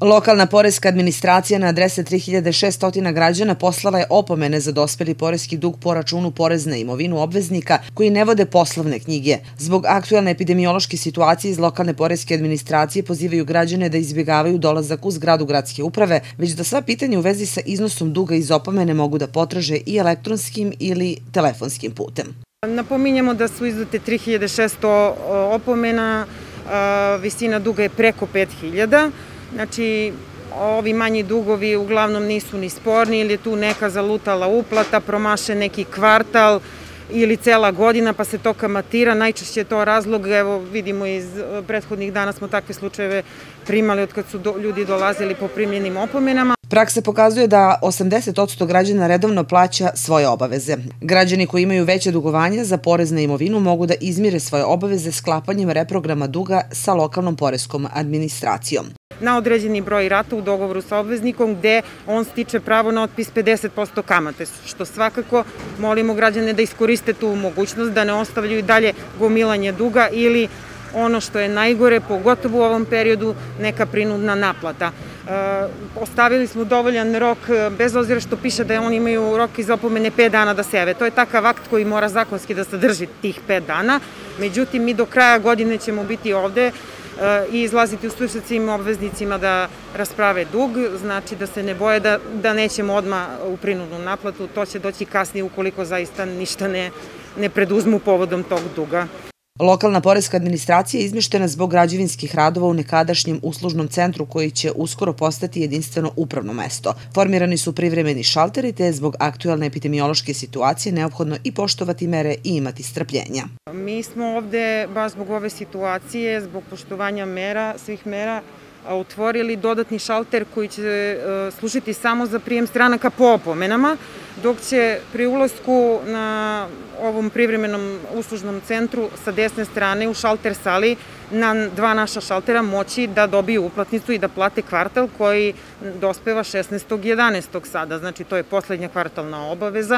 Lokalna poreska administracija na adrese 3600 građana poslala je opomene za dospeli poreski dug po računu porez na imovinu obveznika koji ne vode poslovne knjige. Zbog aktuelne epidemiološke situacije iz lokalne poreske administracije pozivaju građane da izbjegavaju dolazak u zgradu gradske uprave, već da sva pitanja u vezi sa iznosom duga iz opomene mogu da potraže i elektronskim ili telefonskim putem. Napominjemo da su izdate 3600 opomena, visina duga je preko 5000. Znači, ovi manji dugovi uglavnom nisu ni sporni ili je tu neka zalutala uplata, promaše neki kvartal ili cela godina pa se to kamatira. Najčešće je to razlog, evo vidimo iz prethodnih dana smo takve slučajeve primali od kad su ljudi dolazili po primljenim opomenama. Praksa pokazuje da 80% građana redovno plaća svoje obaveze. Građani koji imaju veće dugovanja za porez na imovinu mogu da izmire svoje obaveze sklapanjem reprograma duga sa lokalnom poreskom administracijom. Na određeni broj rata u dogovoru sa obveznikom gde on stiče pravo na otpis 50% kamate, što svakako molimo građane da iskoriste tu mogućnost, da ne ostavljaju i dalje gomilanje duga ili ono što je najgore, pogotovo u ovom periodu, neka prinudna naplata. Ostavili smo dovoljan rok, bez obzira što piše da oni imaju rok iz opomene 5 dana da se jave. To je takav akt koji mora zakonski da sadrži tih 5 dana. Međutim, mi do kraja godine ćemo biti ovde i izlaziti u susret svim obveznicima da rasprave dug, znači da se ne boje da nećemo odmah u prinudnu naplatu, to će doći kasnije ukoliko zaista ništa ne preduzmu povodom tog duga. Lokalna poreska administracija je izmeštena zbog građevinskih radova u nekadašnjem uslužnom centru koji će uskoro postati jedinstveno upravno mesto. Formirani su privremeni šalteri te je zbog aktuelne epidemiološke situacije neophodno i poštovati mere i imati strpljenja. Mi smo ovde baš zbog ove situacije, zbog poštovanja mera, svih mera, otvorili dodatni šalter koji će služiti samo za prijem stranaka po opomenama, dok će pri ulasku na ovom privremenom uslužnom centru sa desne strane u šalter sali na 2 naša šaltera moći da dobiju uplatnicu i da plate kvartal koji dospeva 16.11. sada. Znači, to je poslednja kvartalna obaveza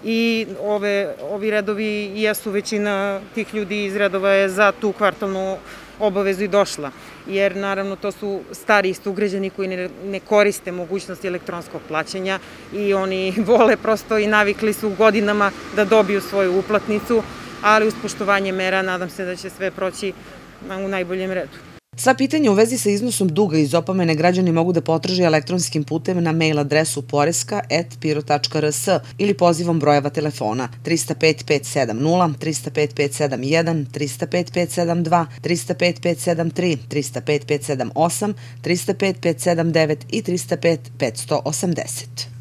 i ovi redovi jesu, većina tih ljudi iz redova je za tu kvartalnu obavezu i došla, jer naravno to su stariji sugrađani koji ne koriste mogućnosti elektronskog plaćanja i oni vole prosto i navikli su godinama da dobiju svoju uplatnicu, ali uz poštovanje mera nadam se da će sve proći u najboljem redu. Sva pitanja u vezi sa iznosom duga iz opomene građani mogu da potraže elektronskim putem na mail adresu poreska@piro.rs ili pozivom brojeva telefona 305 570, 305 571, 305 572, 305 573, 305 578, 305 579 i 305 580.